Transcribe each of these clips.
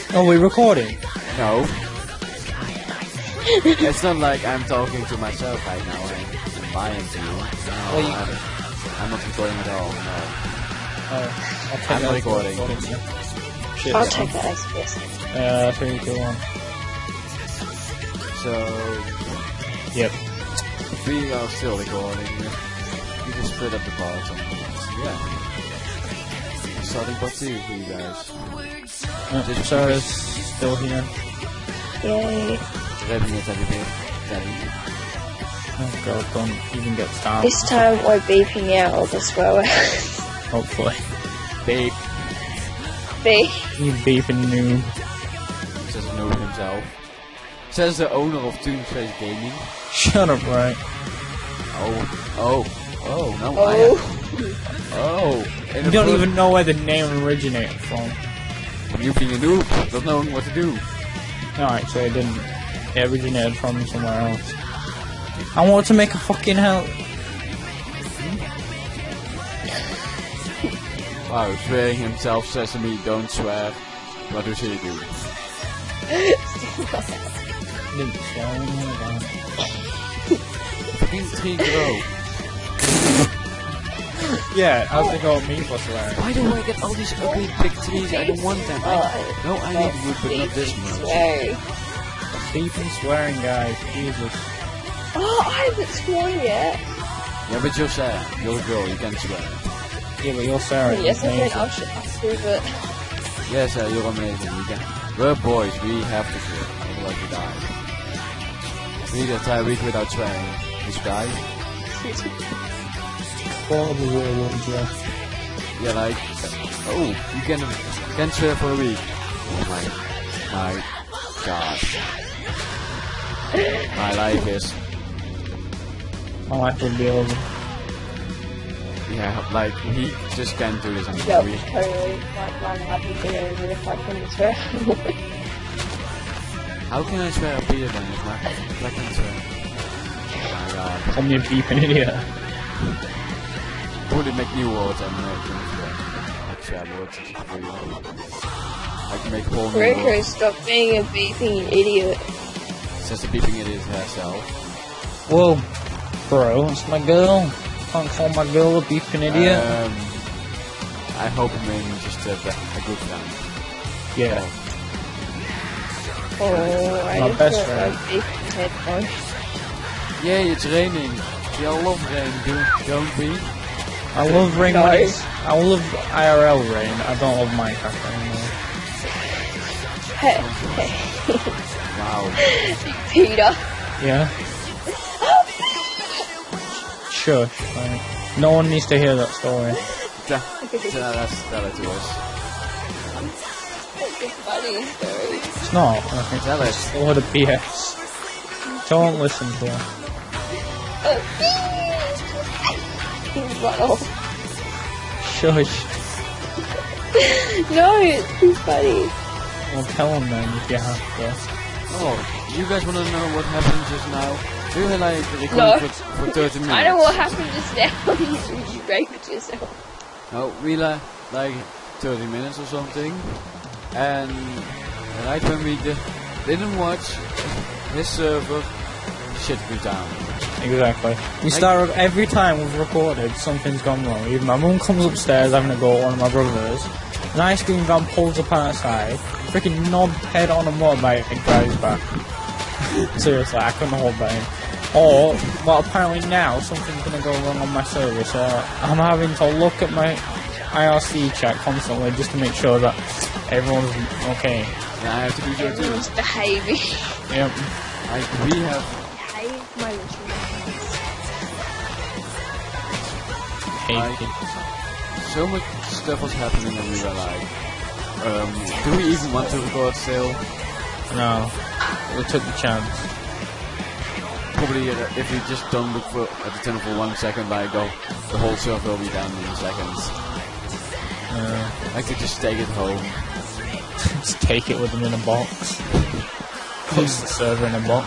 Oh, we're recording? No. It's not like I'm talking to myself right now and lying to you. No, Well, I'm not recording at all, no. Oh, I'll take I'm that recording. Shit, I'll yeah. take that as yes. 3, 2, 1. So, Yep. we are still recording. We just split up the parts. Yeah. Starting part 2 for you guys. Sarah's still here. Yay. Revving it every bit. Oh god, don't even get started. This time we're beeping out all the swear words. Hopefully. Beep. Beep. You beeping noob. Says Noob himself. Says the owner of Toonface Gaming. Shut up, right? Oh, no, I You don't even know where the name originated from. You being a noob, not knowing what to do. No, actually, I didn't. It originated from somewhere else. I want to make a fucking hell. Wow, swearing himself says to me, don't swear. What does he do? Didn't swear anymore, man. Fucking 3 grow. Yeah, how's it go me for swearing? Why do I get all these ugly big trees? I don't want them. I need wood, but not this much. Swearing. Beeping swearing, guys. Jesus. Oh, I haven't sworn yet. Yeah, but you're sad. You're a girl, you can swear. Yeah, but you're Sarah. Yes, I amazing. can. I'll prove it. Yes, you're amazing. You can. We're boys, we have to swear. Otherwise we die. We need a entire week without swearing. This guy. Probably werewolves, yeah. Yeah, like, oh, you can swear for a week. Oh my gosh. My life is, My life would be over. yeah, like, he just can't do this Yep, anymore. totally. My life would be over if I couldn't swear. How can I swear a Peter then if I can swear? Oh my god. Call me a beeping idiot. Would it make new words and make swear words? I can make whole new Rico, words. stop being a beeping idiot. Says the beeping idiot herself. Whoa, bro, it's my girl. Can't call my girl a beeping idiot. I hope I'm in just a good friend. Yeah. Oh, I My just best want friend. my beeping headphones. Yay, it's raining. We all love rain, don't we? I love rain. No. I love IRL rain. I don't love Minecraft anymore. Hey, hey. Wow. Peter. Yeah. Shush. Like, no one needs to hear that story. Tell it to us. It's a funny story. It's not. I think Tell it's us. a lot of BS. Don't listen to her. Run off. Shush. No, it's too funny. Well, tell them then if you have to. Oh, you guys want to know what happened just now? We were like recording No. for 30 minutes. I know what happened just now. You raped yourself. No, we like 30 minutes or something. And right when we didn't watch, his server shit went down. Exactly. We start every time we've recorded, something's gone wrong. Either my mum comes upstairs having a go at one of my brothers, an ice cream van pulls up outside, freaking knobhead on a motorbike and drives back. Seriously, I couldn't hold that in. Or, well, apparently now something's gonna go wrong on my server, so I'm having to look at my IRC chat constantly just to make sure that everyone's okay. And I have to do so too. Everyone's behaving. Yep. We have Behave my little Hate it. so much stuff was happening and we were like, do we even want to record still? No. We took the chance. Probably if we just don't look at the channel for 1 second, like the whole server will be down in seconds. I could just take it home. Just take it with them in a box. Put the server in a box.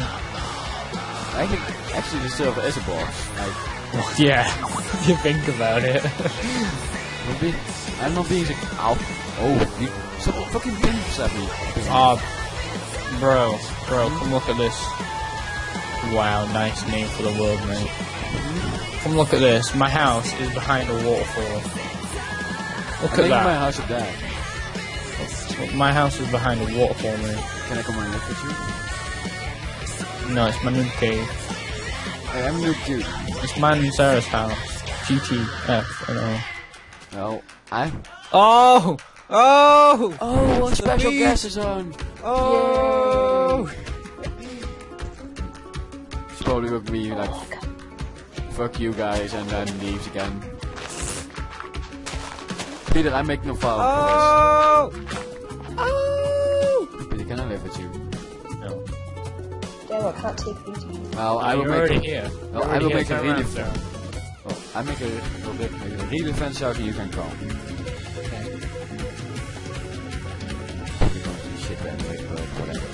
I think actually the server is a box. Like, Well, yeah, if you think about it. I'm not being so. Ow. Oh, you stop fucking pimps at me. Bro, come look at this. Wow, nice name for the world, mate. Come look at this. My house is behind a waterfall. Look at that. My house is there. My house is behind a waterfall, mate. Can I come and look at you? No, it's my new cave. I am new too. It's mine and Sarah's house. GTF, I know. No, I. Oh! Oh! Oh, what special beast. guest is on? Oh! She's probably with me like, fuck you guys, and then leaves again. Peter, I'm making a file Oh! for this. Peter, can I live with you? No. Damn, I can't take you. Well, I You're will make already a, here. well, You're I will already make here. a Turn really around, Sarah. well, I make a really fence out and you can come. We're going to do shit anyway, but whatever.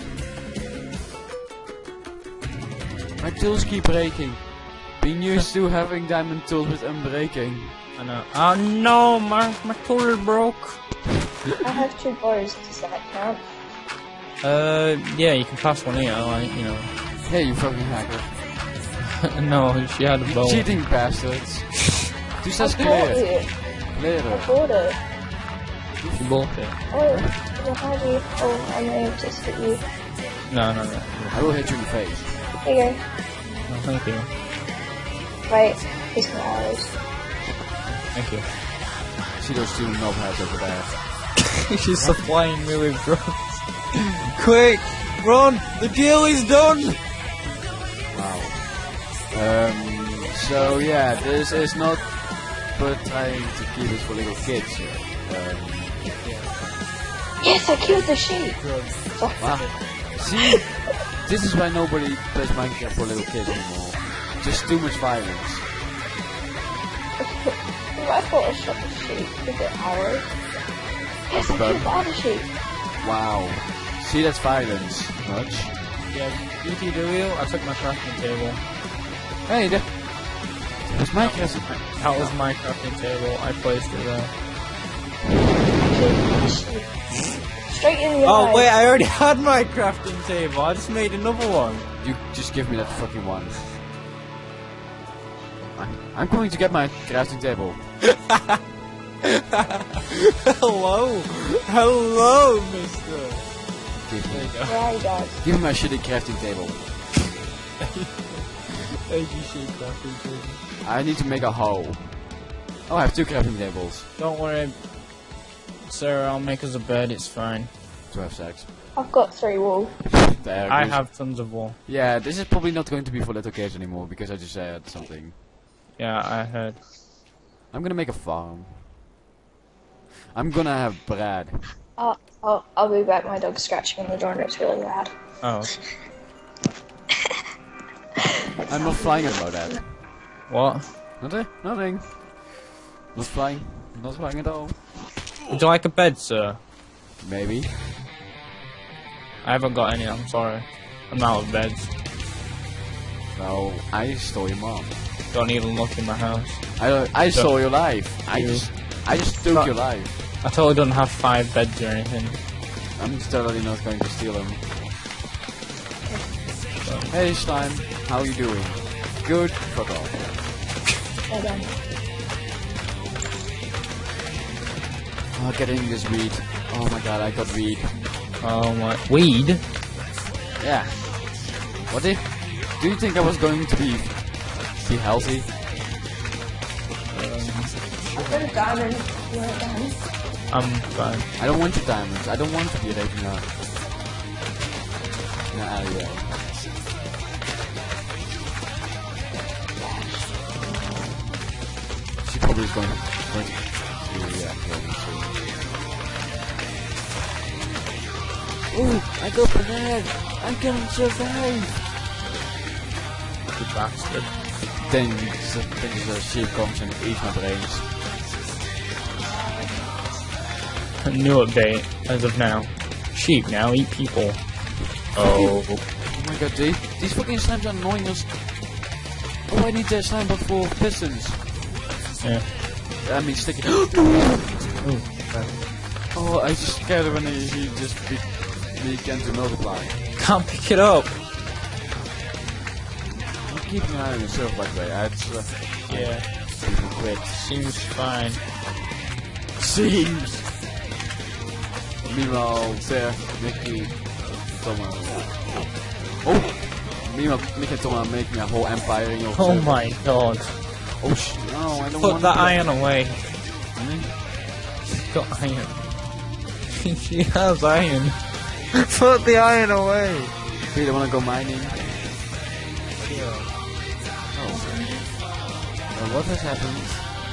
My tools keep breaking. Being used to having diamond tools with unbreaking. I know. Oh no, my tool is broke. I have 2 bows. Does that count? Yeah, you can pass one here, like, you know. Hey, you fucking hacker. No, she had a You bow. cheating bastards. Du I staat bought clear. it. Clear. I bought it. She bought it. Oh, well, how do you? Oh, I may have just hit you. No. I will hit you in the face. Here you No, thank you. go. Right, here's my arrows. Thank you. See those 2 knobheads over there. She's supplying me with drugs. Quick! Run! The deal is done! Wow. So yeah, this is not but trying to keep it for little kids. Yes, I killed the sheep. Wow. See, this is why nobody plays Minecraft for little kids anymore. Just too much violence. I thought I shot the sheep with the arrow. Yes, I killed the other sheep. Wow. See, that's violence. Much. Yeah, BT the wheel, I took my crafting table. Hey, that was my crafting. That was my crafting table, I placed it there. Straight in the eye. Oh wait, I already had my crafting table, I just made another one. You just give me that fucking one. I'm going to get my crafting table. Hello, mister. Give me, Yeah, he does. give me my shitty crafting table. Thank you, shit crafting table. I need to make a hoe. Oh, I have 2 crafting tables. Don't worry, Sarah, I'll make us a bed, it's fine. To have sex. I've got 3 wool. There I goes- have tons of wool. Yeah, this is probably not going to be for little kids anymore because I just said something. Yeah, I heard. I'm gonna make a farm. I'm gonna have bread. I'll be back. My dog's scratching on the door and it's really loud. Oh. I'm not flying about that. What? Nothing. Nothing. Not flying. Not flying at all. Would you like a bed, sir? Maybe. I haven't got any, I'm sorry. I'm out of beds. No, I stole your mom. Don't even look in my house. I stole your life. I You- just took your life. I totally don't have 5 beds or anything. I'm totally not going to steal them. Hey slime, how you doing? Good. Fuck off. Hold on. Oh, getting this weed. Oh my god, I got weed. Oh my. Weed? Yeah. What do you think I was going to be healthy? I've got a diamond. You want a diamond? I'm fine. I don't want your diamonds. I don't want to be raping her. Nah, yeah. She probably is going to yeah, kill me soon. Ooh, I got banana. I can survive. You bastard. Then the sheep comes and eats my brains. A new update as of now. Sheep now eat people. Oh. Oh my god, these fucking slimes are annoying us. Oh, I need that slime but for pistons. Yeah. I mean sticky. Ooh. Oh Oh, I just scared when he just began to multiply. Can't pick it up. I'm keeping an eye on yourself, by the way. Yeah. People quit. Seems fine. Seems. Meanwhile, there, Mickey, Thomas. Oh! Meanwhile, Mickey and Thomas are making a whole empire in your Oh server. my god. Oh no, I don't Put want that to. iron away. Hmm? She's got iron. She has iron. Put the iron away. Peter, wanna go mining? Yeah. What has happened?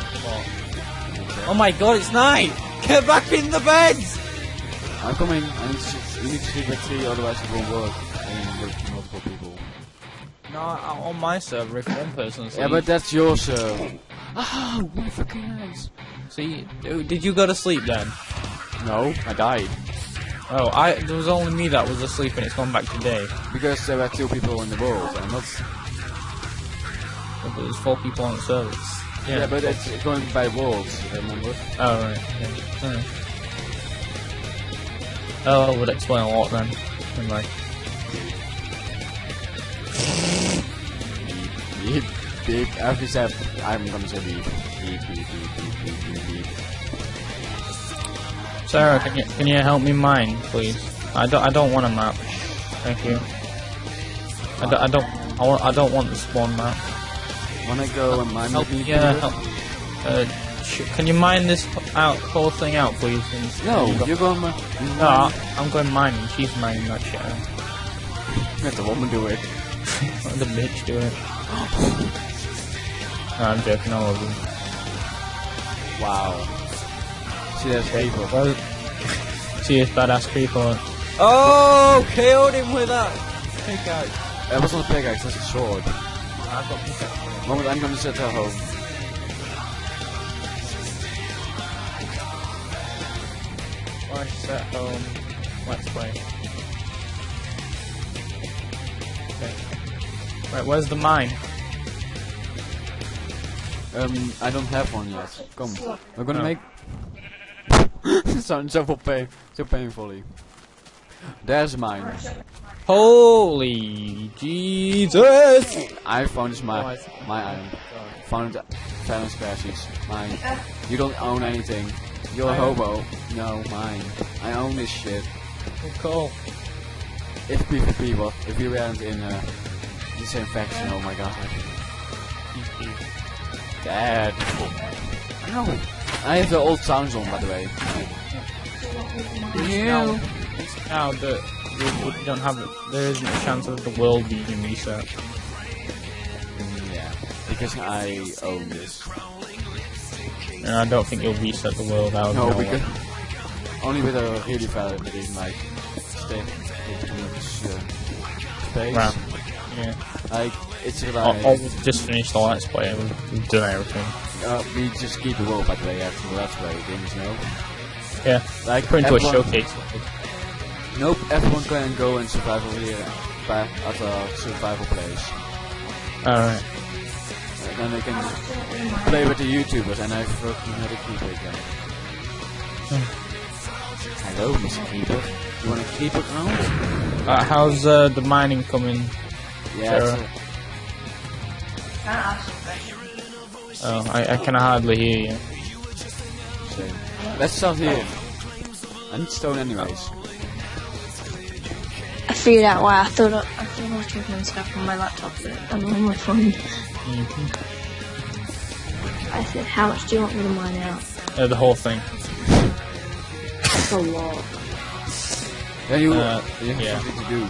Oh my god, it's night! Get back in the beds! I'm coming. You need to sleep at 3, otherwise it won't work. With multiple people. No, on my server, if one person sleeps. Yeah, but that's your server. Ah, my fucking eyes. See, did you go to sleep then? No, I died. Oh, there was only me that was asleep and it's gone back today. Because there were 2 people in the world, and not... But there's 4 people on the servers. Yeah, but it's going by worlds, remember? Oh, right. Yeah. Alright. Oh, that would explain a lot then. Anyway. Beep, beep. After you said, I'm gonna say beep. Beep, beep, beep, beep, beep, beep, beep. Sarah, can you help me mine, please? I don't want a map. Thank you. I don't want the spawn map. Wanna go and mine with me? Yeah, help. Can you mine this whole thing out, please? No, you're going to... No, I'm going mining. She's mining that shit out. Let the woman do it. Let the bitch do it. No, I'm joking, I love you. Wow. See, there's people. Well, she is badass creeper. Oh, killed him with that pickaxe. That was not a pickaxe, that's a sword. I've got pickaxe. Moment, I'm gonna set her home. Let's set home. Let's play. Okay. Right, where's the mine? I don't have one yet. Come, we're gonna make... Sounds so painfully. There's mine. Holy Jesus! I found my iron. Found silent species. Mine. You don't own anything. You're a hobo. No, mine. I own this shit. Cool. If PvP was, if we weren't in the same faction, oh my god. Dad. No. I have the old sounds on, by the way. Now that we don't have it, there isn't a chance of the world being reset. Yeah, because I own this. And I don't think you'll reset the world out. No, because only with a really valid reason, like stay space. Wow. Yeah. Like it's like We've just finished the let's play. We've done everything. we just keep the world, by the way, after the let's play games, no? Yeah. Like Put into a everyone- showcase. Nope, everyone can go and survive over here at a survival place. Alright. And then they can play with the YouTubers, and I fucking had a keeper again. Hello, Mr. Keeper. You want to keep it around? How's the mining coming? Yeah. Sarah? Oh, I can hardly hear you. Same. Let's start here. I need stone anyways. I figured out why I thought I was talking and stuff on my laptop, but I'm on my phone. I said, how much do you want me to mine out? The whole thing. That's a lot. Then you yeah. have something to do.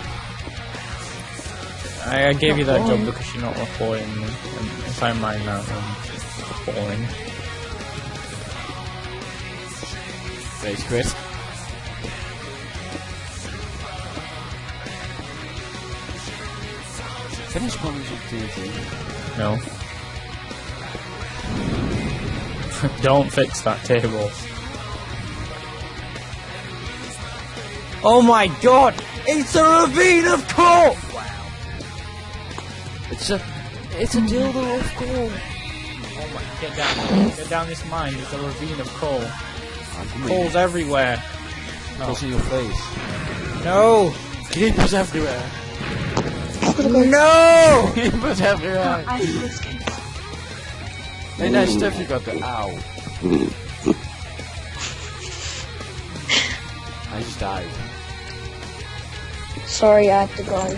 I gave you that job because you're not recording, and if I mine that, then it's boring. Thanks, Chris. Finish comments with TNT. No. Don't fix that table. Oh my god! It's a ravine of coal! Wow. It's a dildo of coal. Oh my, get down this mine, it's a ravine of coal. Calls everywhere. Calls in your face. No! Creepers everywhere. No! Creepers everywhere. Hey, nice stuff you got there. Ow. I just died. Sorry, I have to go.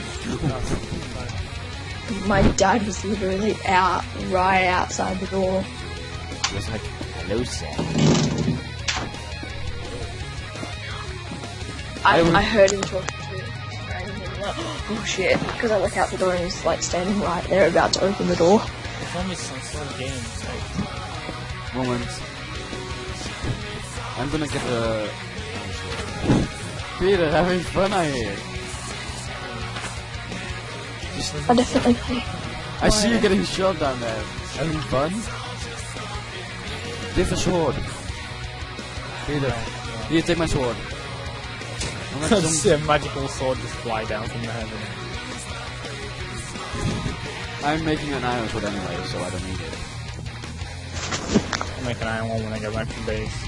My dad was literally right outside the door. He was like, hello, sir. I heard him talking to me. And he was like, oh shit, because I look out the door and he's like standing right there about to open the door. It's almost some sort of game. Moment. I'm gonna get the... Peter, having fun out here. I definitely play. I see you getting shot down there. Having fun? Give a sword. Peter, here, take my sword. See a magical sword just fly down from the heaven. I'm making an iron sword anyway, so I don't need it. I'll make an iron one when I get back to base.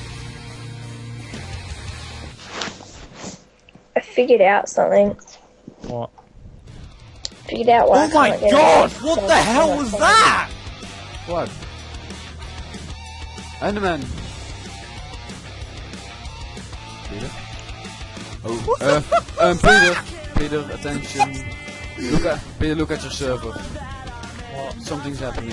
I figured out something. What? Figured out why. Oh my god! What the hell was that? What? Enderman! Peter? Oh, Peter, attention. Peter, look at your server. What? Something's happening.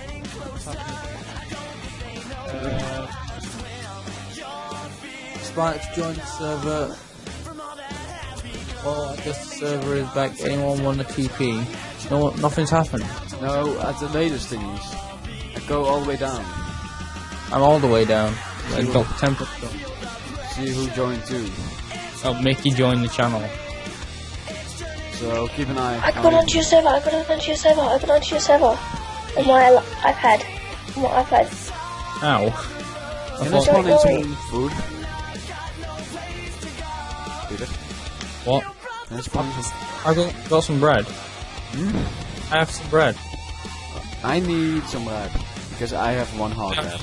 Spikes joined the server. Well, I guess the server is back. Anyone want a TP? No, nothing's happened. No, at the latest thingies. I go all the way down. I'm all the way down. I got 10%. See who joined too. Oh, Mickey joined the channel. So keep an eye. I got onto your server. I got onto your server. I got onto your server. On my iPad. On my iPad. Ow. Can I spawn in some food? Peter? What? Can I spawn in some... I got some bread. I have some bread. I need some bread. Because I have one hard bread.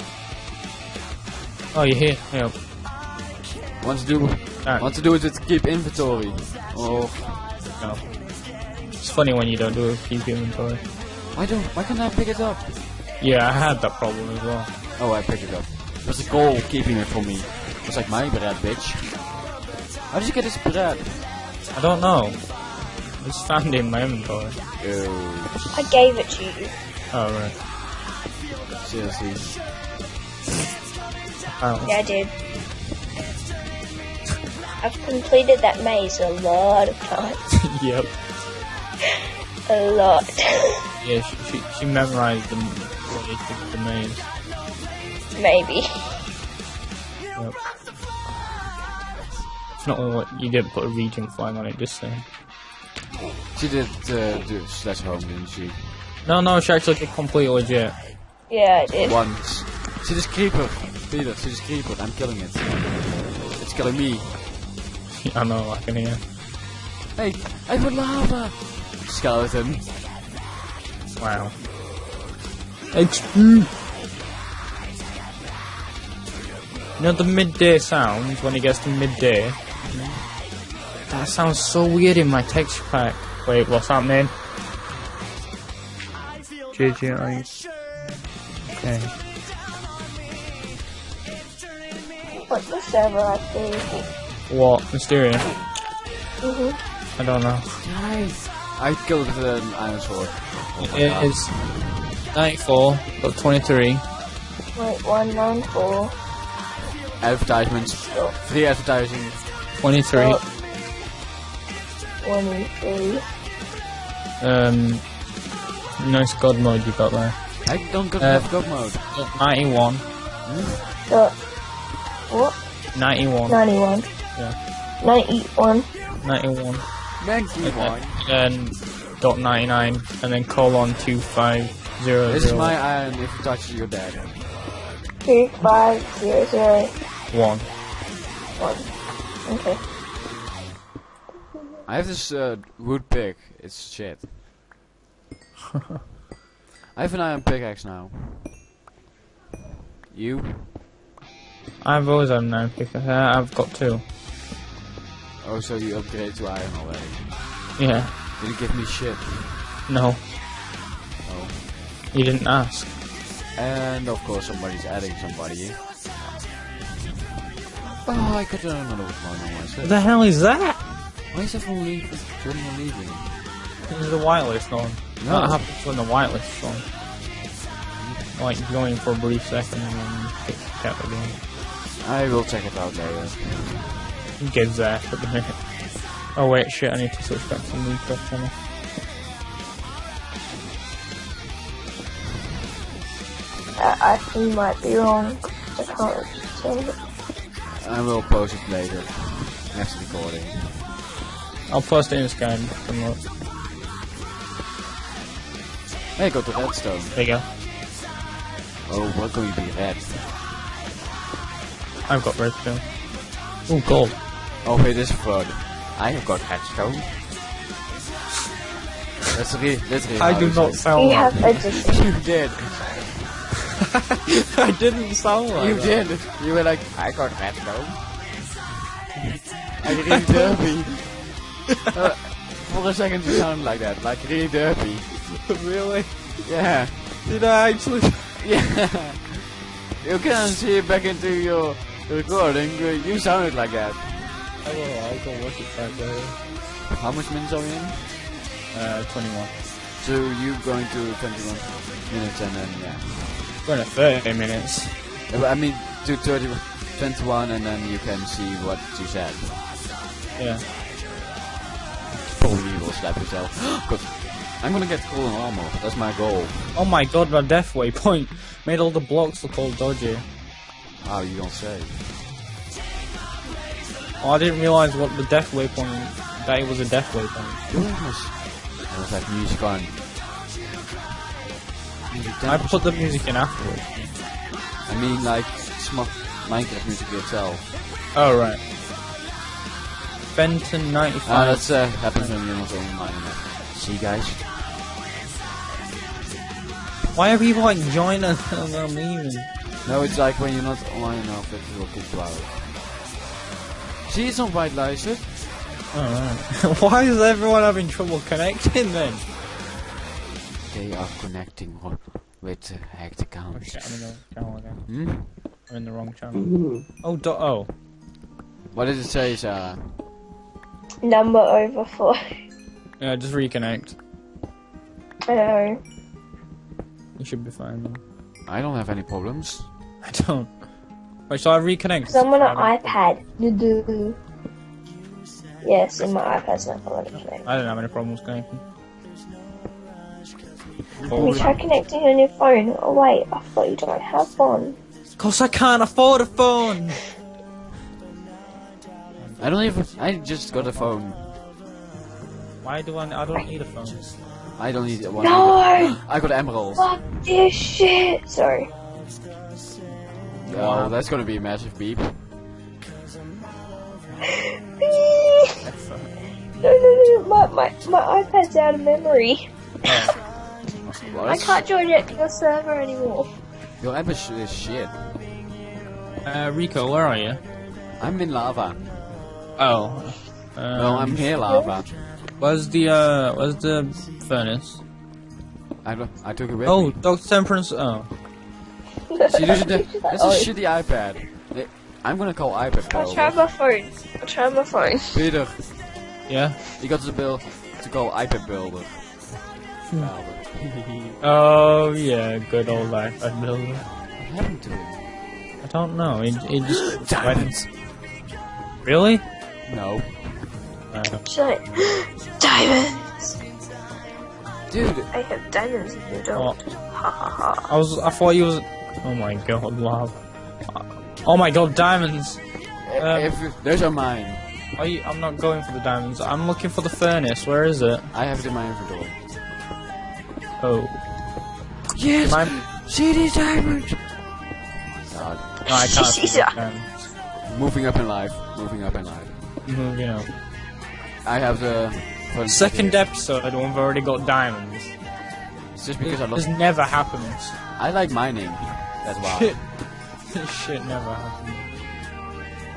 Oh, you're here. Yeah. Want to do it with keep inventory. Oh. No. It's funny when you don't do a keep inventory. Why can't I pick it up? Yeah, I had that problem as well. Oh, I picked it up. What's the goal keeping it for me? It's like my bread, bitch. How did you get this bread? I don't know. I just found it in my inventory. Oh. I gave it to you. Oh, right. Seriously. Oh. Yeah, I did. I've completed that maze a lot of times. Yep. A lot. Yeah, she memorized the maze. Maybe. Yep. It's not what you didn't put a region flag on it, just saying. She did do slash home, didn't she? No, she actually did complete legit. Yeah, I did. Once. See this creeper. Peter, see this creeper. I'm killing it. It's killing me. I know, I can hear. Hey, I put lava! Skeleton. Wow. XP! You know the midday sounds when it gets to midday? That sounds so weird in my texture pack. Wait, what's happening? JJ, okay. What's the server I think? What? Mysterio? Mhm. I don't know. Nice! I killed it with an iron sword. Oh my It God. is 94, but 23. Wait, 194. Advertisements. Free advertising. 23. 23. Nice god mode you got there. I don't have god mode. 91. So, what? 91. 91. Yeah. 91. 91. 91. And dot 99, and then colon 2500. This is my iron. If you touch it, you're dead. 2500. 1. 1. Okay. I have this wood pick. It's shit. I have an iron pickaxe now. You? I've always had an iron pick. I've got 2. Oh, so you upgraded to iron already? Yeah. Did you give me shit? No. Oh. You didn't ask. And of course somebody's adding somebody. Oh, I got another one on myself. What the hell is that? Why is everyone leaving? Everyone leaving? This is the whitelist on. No. What happens when the whitelist on? Like going for a brief second and then it's out again. I will check it out later. Who gives that at the minute? Oh wait, shit, I need to switch back to the Rico channel. I think you might be wrong. I can't tell it. I will post it later. Next recording. I'll post it in Skype. Hey, go to redstone. There you go. Oh, what can we be red? I've got redstone. Ooh, gold. Oh, wait, this is fraud. I have got redstone. That's literally I how do you not say sound We like have edition. You did. I didn't sound like You that. did. You were like, I got redstone. Like really derpy. For a second you sounded like that. Like really derpy. Really? Yeah. Did I actually? Yeah. You can see it back into your recording. You sounded like that. I will. I'll go watch it back later. How much minutes are we in? 21. So you going to 21 minutes and then yeah. Going to 30 minutes. I mean to 21 and then you can see what you said. Yeah. Probably will slap yourself. Good. I'm gonna get golden armor. That's my goal. Oh my god, my death waypoint made all the blocks look all dodgy. Wow, you don't say. Oh, I didn't realise what the death waypoint, that it was a death waypoint. I was like music on. I put the music in afterwards. I mean like Minecraft music itself. Oh, right. Benton 95. Ah, that's happens when you're not on Minecraft. See guys? Why are people like joining us and I'm leaving? No, it's like when you're not online enough that it will kick you out. See, it's not white license. Alright. Why is everyone having trouble connecting then? They are connecting with hacked Oh accounts. shit, I'm in the wrong channel again. Hmm? I'm in the wrong channel. Oh. What did it say, Sarah? Number over 4. Yeah, just reconnect. I know. You should be fine then. I don't have any problems. I don't. Wait, shall I reconnect? Because I'm on an iPad. Do-do. Yes, in my iPad's not going to connect. I don't have any problems connecting. Can you try connecting on your phone? Oh wait, I thought you don't have one. Cause I can't afford a phone! I don't even. I just got a phone. Why do I don't need a phone. I don't need one. No! I got emeralds. Fuck this shit! Sorry. Oh, that's gonna be a massive beep. No, my iPad's out of memory. What? I can't join it to your server anymore. Your app is shit. Rico, where are you? I'm in lava. Oh. No, I'm here, lava. Where's the furnace? I took it with Oh, me. Dr. Temperance. Oh. See, that's a shitty iPad. I'm gonna call iPad I'll try builder. my phone. Peter, Yeah? you got to call iPad builder. Oh, yeah, good old iPad builder. What happened to him? I don't know, he just... Diamonds. Really? No. Diamonds! Dude, I have diamonds and you don't. Oh. Ha ha ha. I thought you was... Oh my god, love. Oh my god, diamonds! those are mine. I'm not going for the diamonds, I'm looking for the furnace, where is it? I have it in my inventory. Oh. Yes! Mine... See these diamonds! God. No, I can't see the Yeah. diamonds. Moving up in life. Moving up in life. Moving on. I have the... Second episode, we've already got diamonds. It's just because I love... This never happens. I like mining. That's why. Shit. This shit never happens.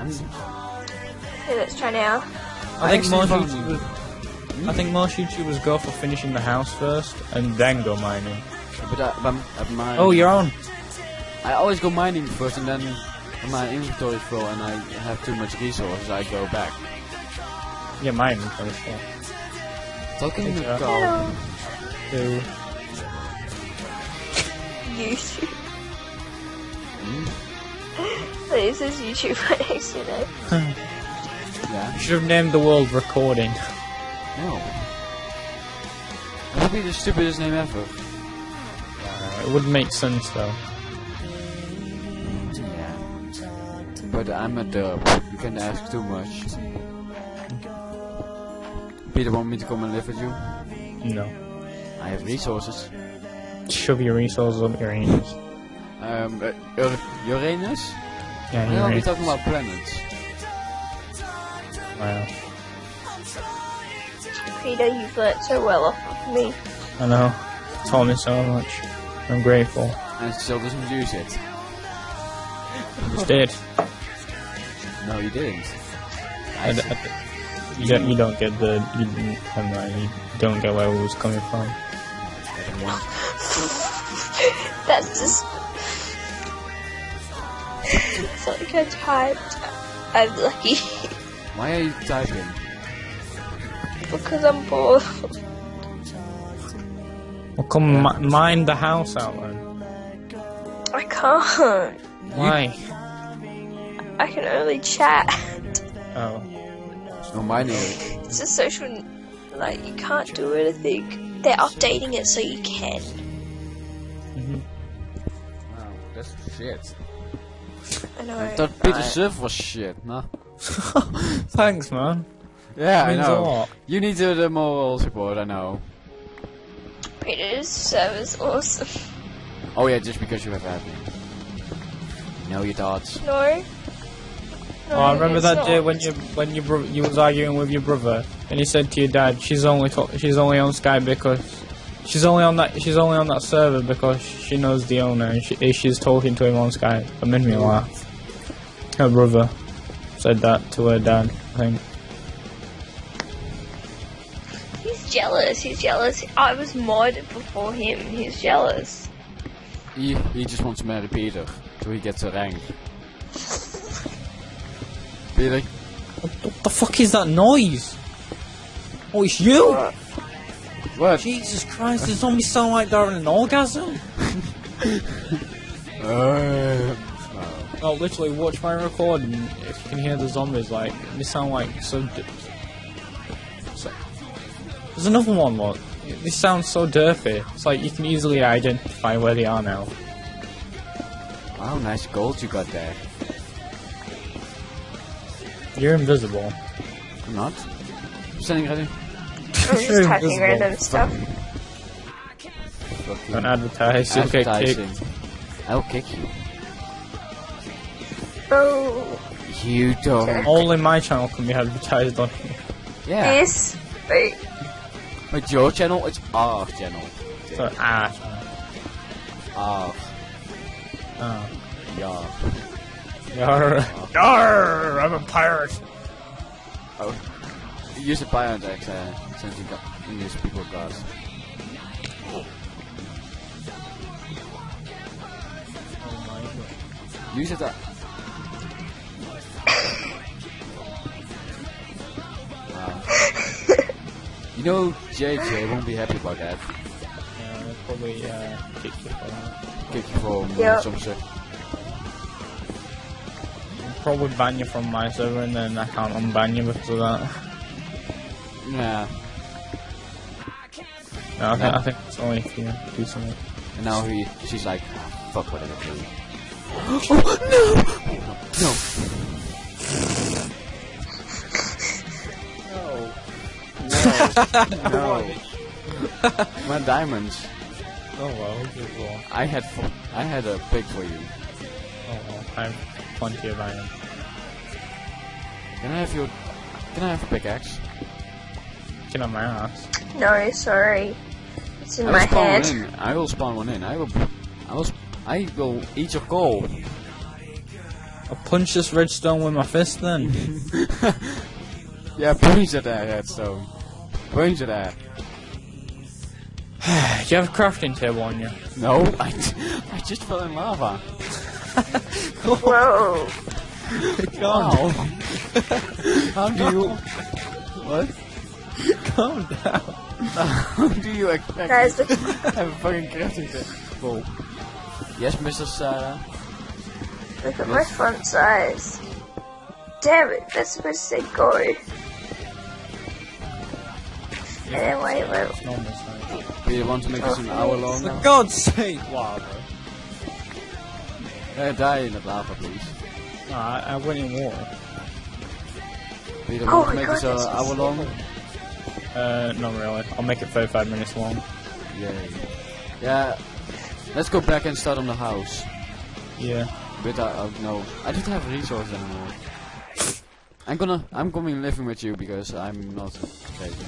Okay, let's try now. I think actually most found- YouTubers, I think most YouTubers go for finishing the house first and then go mining. But my Oh, you're on. I always go mining first, and then when my inventory is full and I have too much resources, I go back. Yeah, mining first. Yeah. Talking Yeah. about Two. YouTube. Hmm? This is YouTube by accident. yeah, You should have named the world recording. no. That would be the stupidest name ever. It would make sense though. Yeah. But I'm a derp. You can't ask too much. Peter, want me to come and live with you? No. I have resources. Shove your resources up your anus. Uranus? Yeah, No, your we're anus. talking about planets. Wow. Peter, you've learnt so well off of me. I know. Taught me so much. I'm grateful. And still doesn't use it. Just did. No, you didn't. You don't get the you don't get where it was coming from. That's just... It's like I typed. I'm lucky. Why are you typing? Because I'm bored. Well, come mine the house out then. I can't. Why? I can only chat. Oh. No, mine is. It's a social... Like, you can't do anything. They're updating it so you can. Wow, that's shit. I know. I thought Peter's server was shit, no? Thanks, man. Yeah, I Means a know. lot. You need the moral support, I know. Peter's server's awesome. Oh yeah, just because you have admin. No, you thoughts. No. Oh, I remember it's that not. day when you was arguing with your brother, and he said to your dad, "She's only on Skype because she's only on that server because she knows the owner, and she's talking to him on Skype." That made me laugh. Her brother said that to her dad, I think. He's jealous. I was mod before him. He's jealous. He just wants to marry Peter, so he gets a rank. Peter, What the fuck is that noise? Oh, it's you! what? Jesus Christ, the zombies sound like they're having an orgasm. Oh, literally, watch my recording. If you can hear the zombies, like they sound like so. There's another one. Look, they sound so derpy. It's like you can easily identify where they are now. Wow, nice gold you got there. You're invisible. I'm not. I'm standing right in. I'm just You're typing invisible. random stuff. Fucking Don't advertise. You'll get advertising. kicked. I'll kick you. Oh, You don't. Only my channel can be advertised on. Yeah. this. Wait. But your channel, it's our channel. So Our. Oh. Yeah. Yarr. Yarr, I'm a pirate. Oh. Use a pirate accent since you got English people got. Oh my god. Use it. Wow. You know, JJ won't be happy about that. Yeah, they'll probably kick you for that. Kick you for Yep. some shit. Probably ban you from my server and then I can't unban you because of that. Yeah. No, I think it's only if you do something. And now she's like, fuck whatever. No. No. My diamonds. Oh well, good well. I had a pick for you. Oh well, I have plenty of iron. Can I have a pickaxe? Get on my ass. No, sorry. It's in I my will spawn head. one in. I will spawn one in. I will eat your coal. I'll punch this redstone with my fist then. Yeah, punch at that redstone. Punch at that. Do you have a crafting table on you? No, I just fell in lava. Whoa. Wow. How do you... What? Calm down. How do you expect Guys, me to have a fucking crafting table? Yes, Mr. Sarah? look at my font size. Damn it, that's supposed to say go. Wait. It's normal size. Do you want to make this an hour long? For God's sake, lava. Die in the lava, please. No, I went in water. Do you Oh want to my make God, this an that's so hour long? Not really. I'll make it 35 minutes long. Yay. Yeah, let's go back and start on the house. Yeah. But no, I don't have resources anymore. I'm coming living with you because I'm not crazy.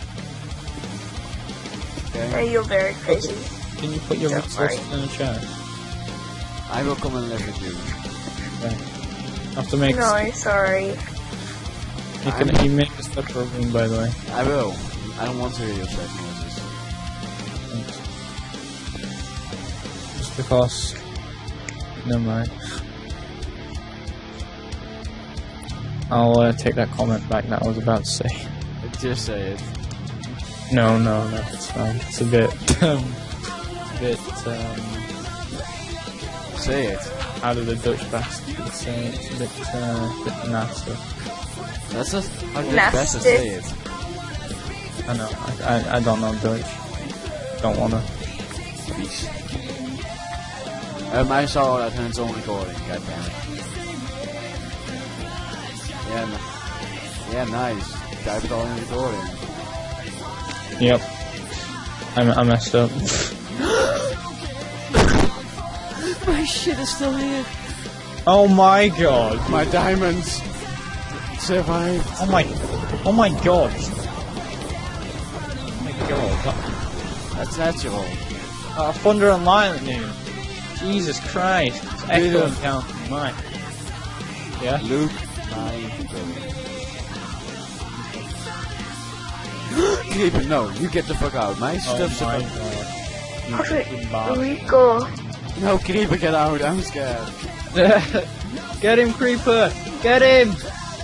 Okay. Hey, you're very crazy. Can you put your Don't resources worry. in the chat? I will come and live with you. Okay. I have to make. No, sorry. You make a separate room, by the way. I will. I don't want to hear your sex noises. Thanks. Just because. Never mind. I'll take that comment back that I was about to say. Just say it. No, it's fine. It's a bit, Say it. how do the Dutch bastards say it? It's a bit nasty. That's just how the Nasty. best to say it. I know, I don't know Dutch. Don't wanna. Please. I saw that in its own recording, goddammit. Yeah, nice. Type it all in recording. Yep. I messed up. My shit is still here. Oh my god. My diamonds survived. Oh my god. Oh my god. That's natural. Thunder and lightning. Jesus Christ. It's echoing down from mine. Yeah? Luke, my Creeper, no, you get the fuck out. My stuff's Oh my about... god. You Okay, fucking bastard. Rico. No, Creeper, get out. I'm scared. Get him, Creeper! Get him!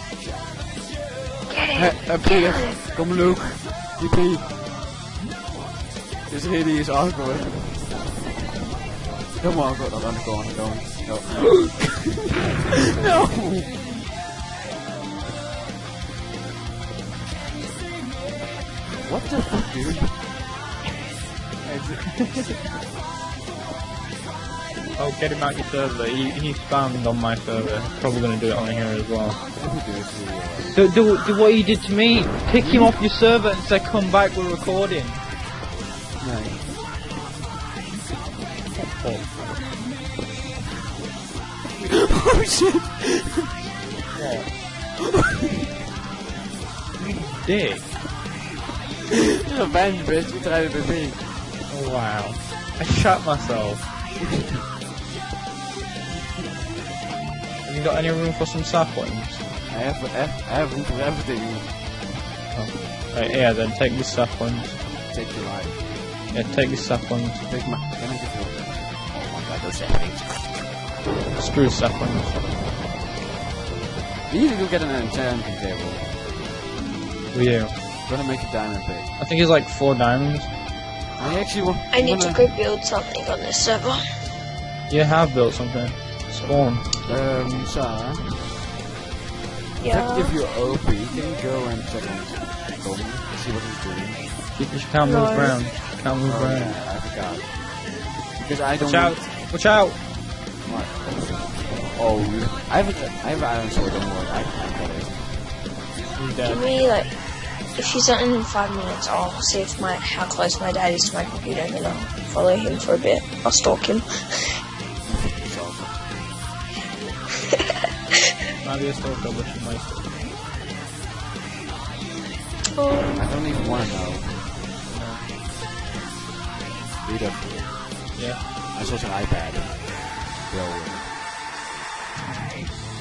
Get it. Peter, come Luke. Yippee. This really is awkward. Come on, go around the corner, go. No! What the fuck, dude? Oh, get him out your server. He spammed on my server. Probably gonna do it on here as well. Do what you did to me. Pick him off your server and say, come back, we're recording. Oh shit! Dick. You're a band, bitch. You tried it with me. Oh wow. I shot myself. Have you got any room for some saplings? I have room for everything. Oh. Right, yeah, then take the saplings. Take your life. Yeah, take the saplings. Take my... Can I get your... Oh my god, that's happening. Screw saplings. You need to go get an enchanting table. We do. I'm gonna make a diamond pick. I think it's like 4 diamonds. I actually want... I need to go build something on this server. You have built something. Spawn. Sarah? Yeah. If you're OP, can you go and check on Tommy? See what he's doing? You can't move No. around. Can't move Oh, around. yeah, I forgot. Because I don't... Watch out! Watch out! What? Oh, I have iron sword, don't worry. I got it. He's Give dead. me like, if she's not in 5 minutes, I'll see if how close my dad is to my computer, and then I'll follow him for a bit. I'll stalk him. Maybe a stalker, but she might still. Oh, I don't even want to know. Read up. Yeah. I saw some iPad. Yo.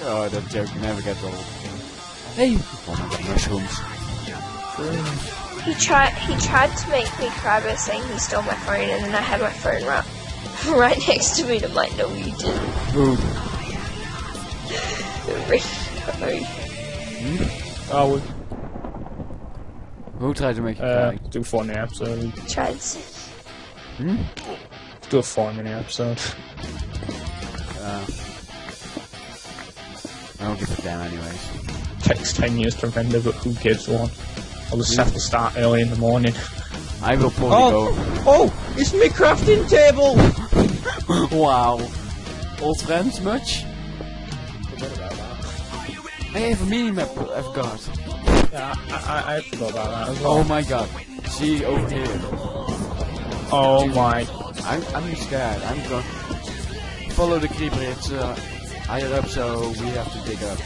Oh, that joke never gets old. Hey! Oh my god, mushrooms. He tried to make me cry by saying he stole my phone, and then I had my phone right next to me, and I'm like, no, you didn't. Who? Rico. Oh, Who tried to make you cry? do a 4 minute episode. Tried to. Do a 4 minute episode. I don't give a damn anyways. Takes 10 years to render, but who gives one? I'll just have to start early in the morning. I will probably go. Oh! It's my crafting table! Wow. Old friends, much? I have a mini-map, I forgot. Yeah, I forgot about that as well. Oh my god. See, over here. Oh my. I'm scared. I'm going to follow the creeper. It's higher up, so we have to dig up.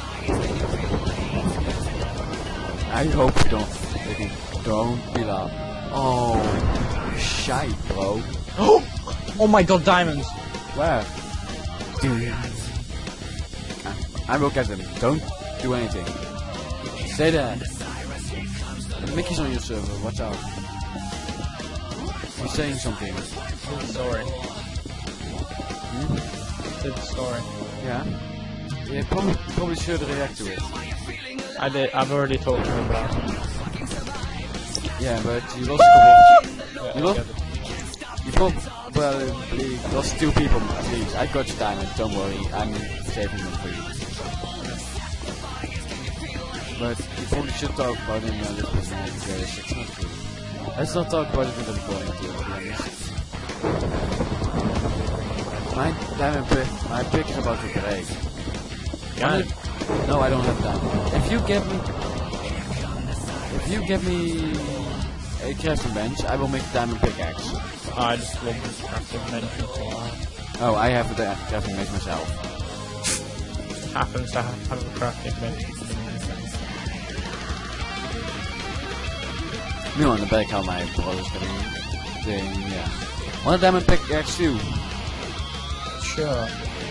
I hope you don't be loud. Oh, shite, bro. Oh my god, diamonds! Where? Dude. I will get them. Don't do anything. Stay there. Mickey's on your server. Watch out. He's saying something. Sorry. Did the story. Yeah. Yeah, probably should react to it. I did. I've already talked to him about it. Yeah, but you lost a couple. You probably lost 2 people at least. I got your diamond. Don't worry. I'm saving them for you. But you probably should talk about it in a little bit more because it's not good. Let's not talk about it in the recording too, to be honest. My pick is about to break. Yeah. No, I don't have that. If you give me a crafting bench, I will make a diamond pickaxe. I just love this crafting bench for a while. Oh, I have a crafting bench myself. Happens to have a crafting bench. Nu on the back how my brother's doing, yeah. Want a diamond pickaxe too? Sure.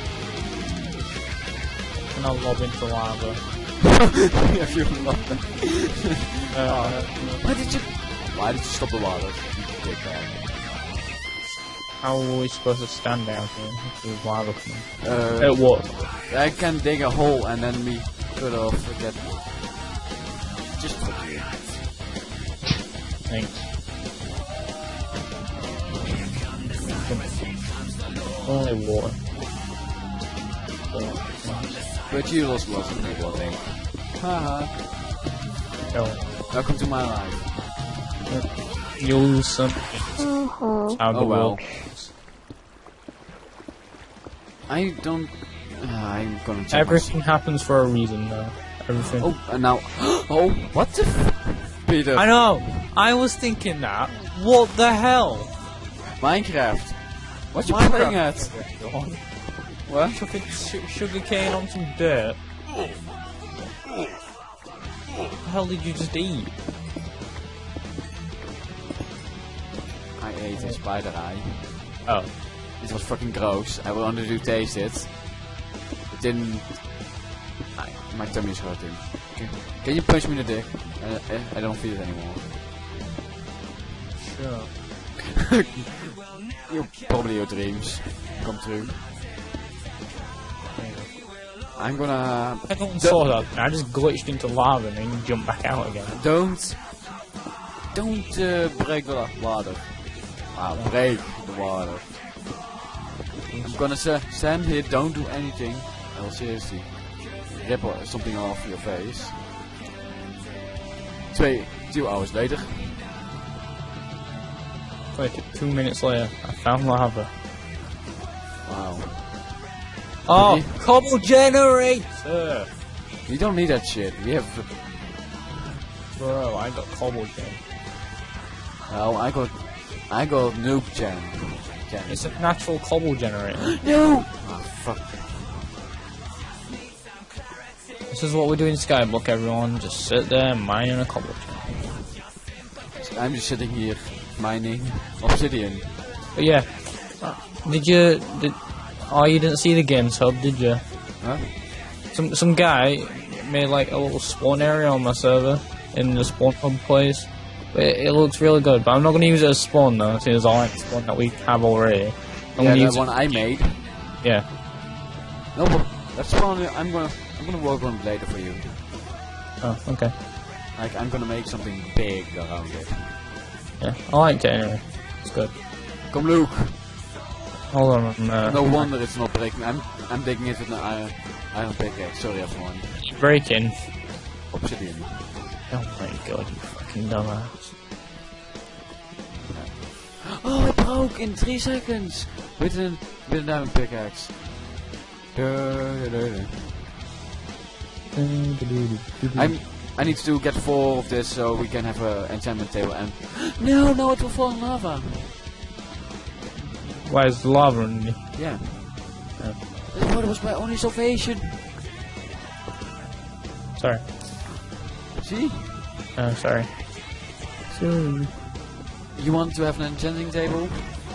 And I'll lob into lava. If you love them. Why did you stop the lava? You dick bag. How are we supposed to stand down here if there's lava coming? At what? I can dig a hole and then we could forget. Just for you. Thanks. Only water. But you lost lots of people, I think. Haha. Oh. Welcome to my life. You'll lose something. Oh well. I don't. I'm gonna check. Everything happens for a reason, though. Everything. Oh, and now. Oh, what the Peter? I know! I was thinking that. What the hell? Minecraft. What you Minecraft playing at? What? Sugar cane on some dirt. What the hell did you just eat? I ate a spider eye. Oh. It was fucking gross. I wanted to taste it. It didn't. My tummy's hurting. Can you punch me in the dick? I don't feel it anymore. Sure. Probably your dreams come true. I'm gonna. I don't saw that. I just glitched into lava and then jumped back out again. Don't break the water. Wow, break the water. I'm gonna stand here, don't do anything. Oh, seriously. Rip something off your face. 2 hours later. Wait, 2 minutes later, I found lava. Wow. Oh, cobble generator! You don't need that shit. We have. Bro, I got cobble gen. Oh, I got noob gen. It's a natural cobble generator. No! Oh, fuck. This is what we do in Skyblock, everyone. Just sit there mining a cobble gen. I'm just sitting here mining obsidian. But yeah, oh, you didn't see the games hub, did you? Huh? Some guy made like a little spawn area on my server in the spawn hub place. It looks really good, but I'm not going to use it as spawn though, since I like the spawn that we have already. Yeah, the one I made. Yeah. No, but that's one I'm gonna work on it later for you. Oh, okay. Like I'm gonna make something big around it. Yeah, I liked it anyway. It's good. Come, Luke. Hold on. No wonder it's not breaking. I'm digging it with an iron pickaxe. Sorry, everyone. Breaking. Obsidian. Oh my god, you fucking dumbass. Oh, it broke in 3 seconds with a diamond pickaxe. I need to get 4 of this so we can have an enchantment table. And no, it will fall in lava. Why is the lava in me? Yeah. That was my only salvation. Sorry. See? Oh, sorry. Sorry. You want to have an enchanting table?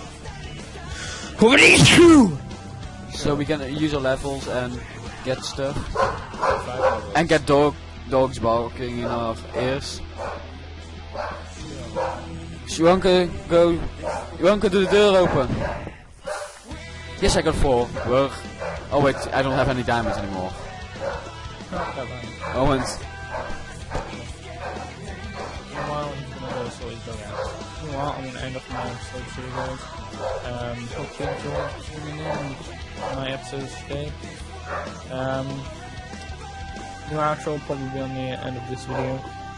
What is true? So we can use our levels and get stuff. And get dogs barking in our ears. Joanke, go. Joanke, doe de deur open. Yes, I got 4. Oh wait, I don't have any diamonds anymore. Oh, and Well, I'm gonna end up my episode for you guys. Hope you enjoyed tuning in my episodes today. New outro will probably be on the end of this video.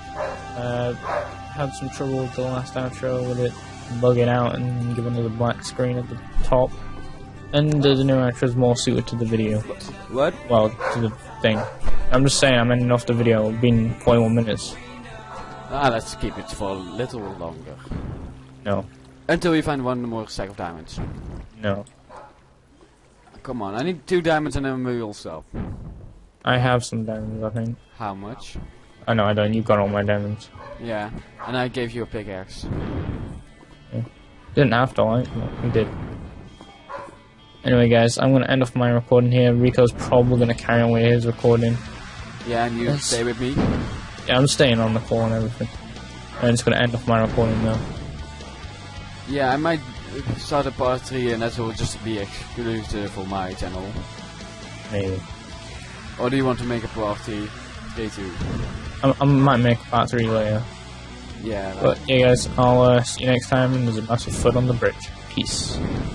Had some trouble with the last outro with it bugging out and giving us a black screen at the top. And the new outro is more suited to the video. what? Well, to the thing. I'm just saying, I'm ending off the video. It's been 41 minutes. Let's keep it for a little longer. No. Until we find one more stack of diamonds. No. Come on, I need 2 diamonds and then we will stop. I have some diamonds, I think. How much? Oh no, I don't. You got all my diamonds. Yeah, and I gave you a pickaxe. Yeah. Didn't have to, like, but we did. Anyway, guys, I'm gonna end off my recording here. Rico's probably gonna carry on with his recording. Yeah, and you stay with me? Yeah, I'm staying on the call and everything. I'm just gonna end off my recording now. Yeah, I might start a part 3 and that will just be exclusive for my channel. Maybe. Or do you want to make a part 3 too? I might make a part 3 later. Yeah. But yeah, guys, I'll see you next time. And there's a massive foot on the bridge. Peace.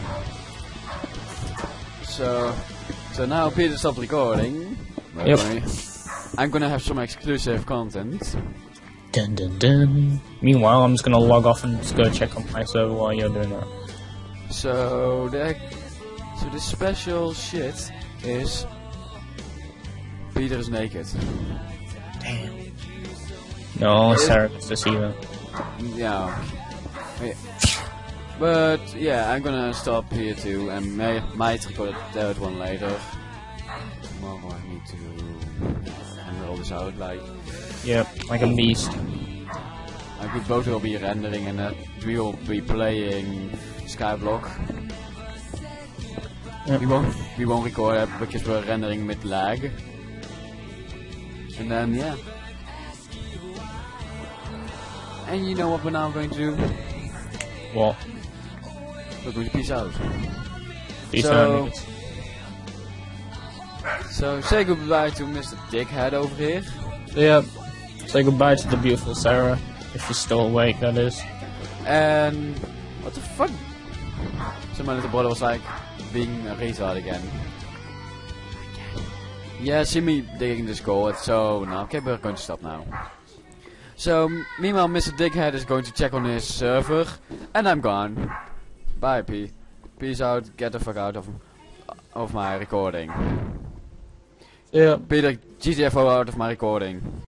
So now Peter stopped recording. Yep. I'm gonna have some exclusive content. Dun dun dun. Meanwhile, I'm just gonna log off and just go check on my server while you're doing that. So the special shit is Peter is naked. Damn. No, Sarah gets to see them. Yeah. But yeah, I'm gonna stop here too, and might record a third one later. Tomorrow I need to hammer all this out, like. Yep, like a beast. Like we both will be rendering, and we will be playing Skyblock. Yep. We won't record it because we're rendering with lag. And then yeah. And you know what we're now going to do? What? We're going to peace out. Peace out. So say goodbye to Mr. Dickhead over here. Yep. Say goodbye to the beautiful Sarah, if she's still awake, that is. And what the fuck? So my little brother was like being a retard again. Yeah, see me digging this gold, so no, okay, we're going to stop now. So meanwhile, Mr. Dickhead is going to check on his server, and I'm gone. Bye, P. Peace out. Get the fuck out of my recording. Yeah. Peter, GTFO out of my recording.